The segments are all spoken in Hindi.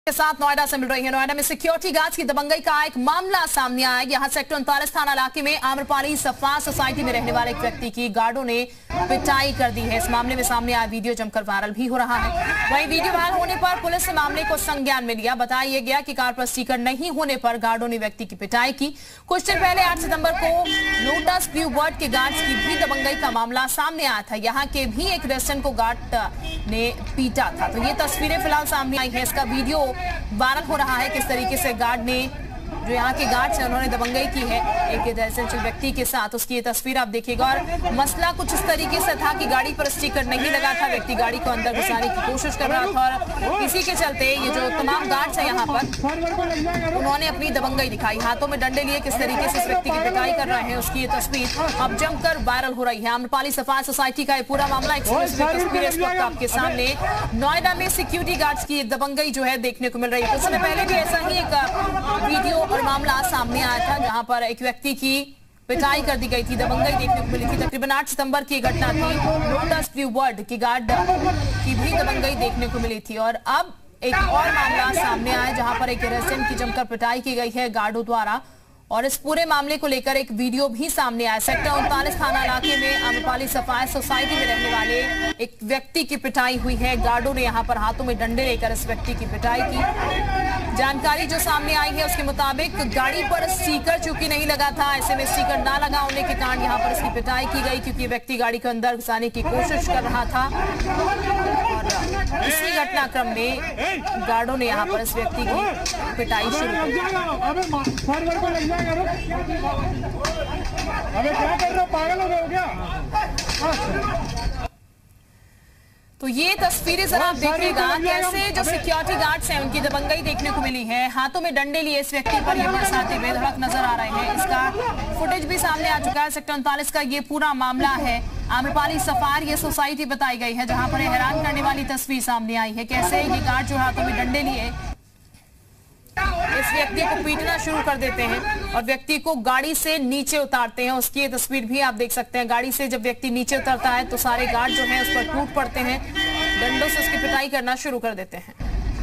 के साथ नोएडा से मिल रही है। नोएडा में सिक्योरिटी गार्ड्स की दबंगई का एक मामला सामने आया। यहां सेक्टर 39 थाना इलाके में आम्रपाली सफा सोसाइटी में रहने वाले एक व्यक्ति की गार्डों ने पिटाई कर दी है। इस मामले में सामने आया वीडियो जमकर वायरल भी हो रहा है। वहीं वीडियो वायरल होने पर पुलिस ने मामले को संज्ञान में लिया। बताया गया कि कार पर स्टिकर नहीं होने पर गार्डों ने व्यक्ति की पिटाई की। कुछ दिन पहले 8 सितंबर को लोटस ब्लू बर्ड के गार्ड्स की भी दबंगई का मामला सामने आया था। यहाँ के भी एक रेस्टोरेंट को गार्ड ने पीटा था। तो ये तस्वीरें फिलहाल सामने आई है। इसका वीडियो वायरल हो रहा है। किस तरीके से गार्ड ने, जो यहाँ के गार्ड्स हैं, उन्होंने दबंगई की है एक रेजिडेंशियल व्यक्ति के साथ। उसकी ये तस्वीर आप देखिएगा। और मसला कुछ इस तरीके से था कि गाड़ी पर स्टिकर नहीं लगा था। व्यक्ति गाड़ी को अंदर घुसाने की कोशिश कर रहा था और इसी के चलते ये जो तमाम गार्ड्स हैं यहाँ पर, उन्होंने अपनी दबंगई दिखाई। हाथों में डंडे लिए किस तरीके से इस व्यक्ति की पिटाई कर रहे हैं, उसकी ये तस्वीर अब जमकर वायरल हो रही है। आम्रपाली सफा सोसाइटी का ये पूरा मामला तस्वीर इस वक्त आपके सामने। नोएडा में सिक्योरिटी गार्ड्स की दबंगई जो है देखने को मिल रही है। कुछ समय पहले भी ऐसा ही एक वीडियो और मामला सामने आया था, जहां पर एक व्यक्ति की पिटाई कर दी गई थी, दबंगई देखने को मिली थी। तकरीबन 8 सितंबर की घटना थी। लोटस ब्लू बर्ड की गार्ड की भी दबंगई देखने को मिली थी। और अब एक और मामला सामने आया, जहां पर एक रेजिडेंट की जमकर पिटाई की गई है गार्डों द्वारा। और इस पूरे मामले को लेकर एक वीडियो भी सामने आया। सेक्टर 39 थाना इलाके में आम्रपाली सफा सोसाइटी में रहने वाले एक व्यक्ति की पिटाई हुई है। गार्डों ने यहां पर हाथों में डंडे लेकर इस व्यक्ति की पिटाई की। जानकारी जो सामने आई है उसके मुताबिक गाड़ी पर स्टिकर चूंकि नहीं लगा था, ऐसे में स्टिकर ना लगा होने के कारण यहां पर इसकी पिटाई की गई, क्योंकि व्यक्ति गाड़ी के अंदर घुसाने की कोशिश कर रहा था। और इसी घटनाक्रम में गार्डों ने यहां पर इस व्यक्ति की पिटाई शुरू कर दी। अबे क्या कर रहे हो, पागल हो गए हो क्या? तो ये तस्वीरें जरा आप देखिएगा, कैसे जो सिक्योरिटी गार्ड्स हैं उनकी दबंगई देखने को मिली है। हाथों में डंडे लिए इस व्यक्ति पर ये बरसाते बेधड़क नजर आ रहे हैं। इसका फुटेज भी सामने आ चुका है। सेक्टर 39 का ये पूरा मामला है। आम्रपाली सफार ये सोसाइटी बताई गई है, जहां पर हैरान करने वाली तस्वीर सामने आई है। कैसे ये गार्ड जो हाथों में डंडे लिए इस व्यक्ति को पीटना शुरू कर देते हैं और व्यक्ति को गाड़ी से नीचे उतारते हैं। उसकी ये तस्वीर भी आप देख सकते हैं। गाड़ी से जब व्यक्ति नीचे उतरता है तो सारे गार्ड जो हैं उस पर टूट पड़ते हैं, डंडों से उसकी पिटाई करना शुरू कर देते हैं।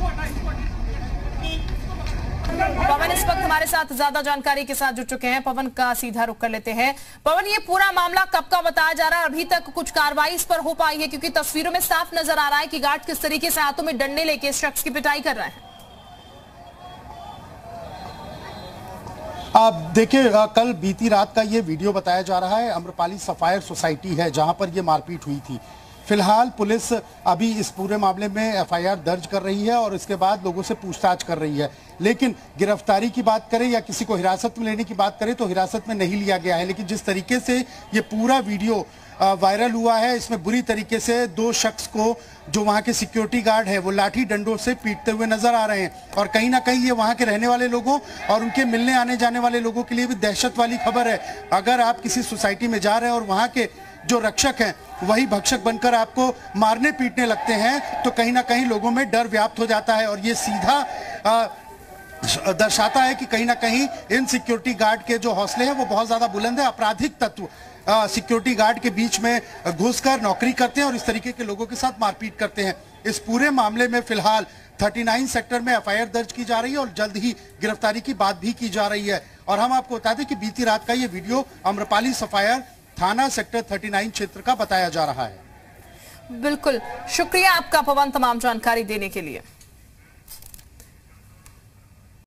पवन इस वक्त हमारे साथ ज्यादा जानकारी के साथ जुड़ चुके हैं। पवन का सीधा रुख कर लेते हैं। पवन, ये पूरा मामला कब का बताया जा रहा है? अभी तक कुछ कार्रवाई इस पर हो पाई है? क्योंकि तस्वीरों में साफ नजर आ रहा है कि गार्ड किस तरीके से हाथों में डंडे लेके इस शख्स की पिटाई कर रहे हैं। आप देखिए, कल बीती रात का ये वीडियो बताया जा रहा है। आम्रपाली सफायर सोसाइटी है जहां पर ये मारपीट हुई थी। फिलहाल पुलिस अभी इस पूरे मामले में एफआईआर दर्ज कर रही है और इसके बाद लोगों से पूछताछ कर रही है। लेकिन गिरफ्तारी की बात करें या किसी को हिरासत में लेने की बात करें तो हिरासत में नहीं लिया गया है। लेकिन जिस तरीके से ये पूरा वीडियो वायरल हुआ है, इसमें बुरी तरीके से 2 शख्स को, जो वहाँ के सिक्योरिटी गार्ड है, वो लाठी डंडों से पीटते हुए नजर आ रहे हैं। और कहीं ना कहीं ये वहाँ के रहने वाले लोगों और उनके मिलने आने जाने वाले लोगों के लिए भी दहशत वाली खबर है। अगर आप किसी सोसाइटी में जा रहे हैं और वहाँ के जो रक्षक हैं वही भक्षक बनकर आपको मारने पीटने लगते हैं तो कहीं ना कहीं लोगों में डर व्याप्त हो जाता है। और ये सीधा दर्शाता है कि कहीं ना कहीं इन सिक्योरिटी गार्ड के जो हौसले हैं वो बहुत ज्यादा बुलंद है। आपराधिक तत्व सिक्योरिटी गार्ड के बीच में घुसकर नौकरी करते हैं और इस तरीके के लोगों के साथ मारपीट करते हैं। इस पूरे मामले में फिलहाल 39 सेक्टर में एफआईआर दर्ज की जा रही है और जल्द ही गिरफ्तारी की बात भी की जा रही है। और हम आपको बता दें कि बीती रात का ये वीडियो आम्रपाली सफायर थाना सेक्टर 39 क्षेत्र का बताया जा रहा है। बिल्कुल, शुक्रिया आपका पवन तमाम जानकारी देने के लिए।